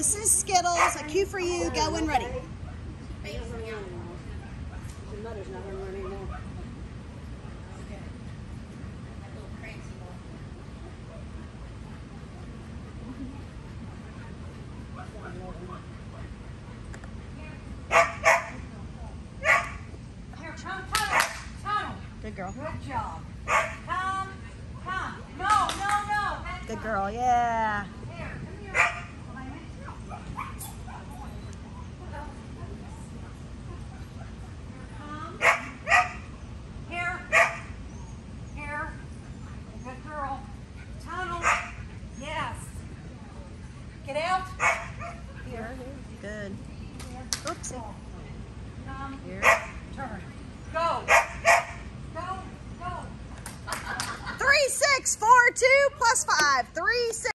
This is Skittles, aq4u, go when ready. Here, tunnel. Good girl. Good job. Come. No. Good girl, yeah. Here, come here. Here. Good girl. Tunnel. Yes. Get out. Here. Good. Oopsie. Come. Here. Turn. Go. 3, 6, 4, 2 plus 5. 3, 6.